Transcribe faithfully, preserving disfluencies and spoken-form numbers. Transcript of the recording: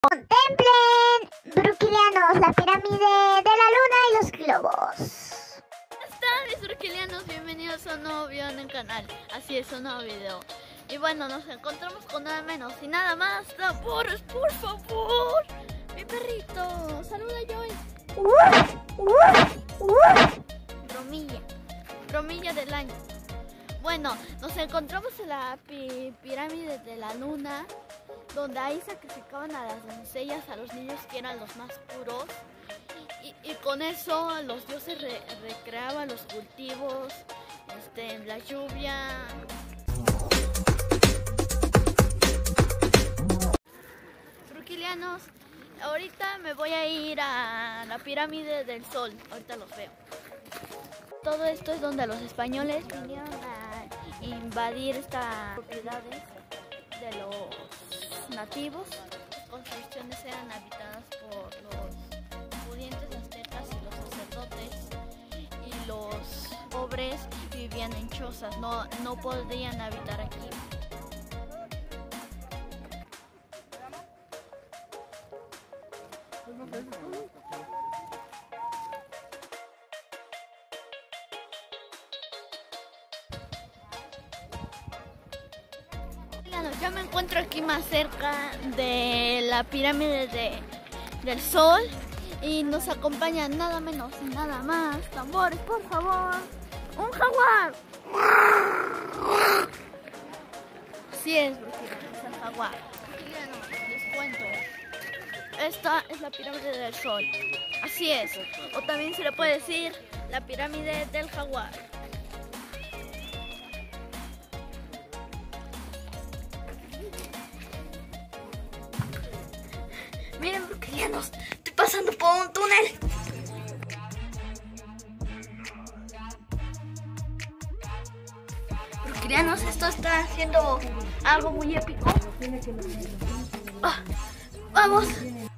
Contemplen, bruquilianos, la pirámide de la luna y los globos. ¿Cómo están mis bruquilianos? Bienvenidos a un nuevo video en el canal. Así es, un nuevo video. Y bueno, nos encontramos con nada menos y nada más. ¡Tambores, por favor! Mi perrito, saluda a Joy. Bromilla, bromilla del año. Bueno, nos encontramos en la pi pirámide de la luna, donde ahí sacrificaban a las doncellas, a los niños que eran los más puros. Y, y con eso los dioses re recreaban los cultivos, este, la lluvia. Bruquilianos, ahorita me voy a ir a la pirámide del Sol, ahorita los veo. Todo esto es donde los españoles vinieron a invadir estas propiedades de los nativos. Las construcciones eran habitadas por los pudientes aztecas y los sacerdotes, y los pobres vivían en chozas, no, no podían habitar aquí. Ya me encuentro aquí más cerca de la pirámide de, del Sol y nos acompaña nada menos y nada más. Tambores, por favor. ¡Un jaguar! Así es, es el jaguar. Les cuento. Esta es la pirámide del Sol. Así es. O también se le puede decir la pirámide del jaguar. Miren, bruquilianos, estoy pasando por un túnel. Bruquilianos, esto está haciendo algo muy épico. Oh, vamos.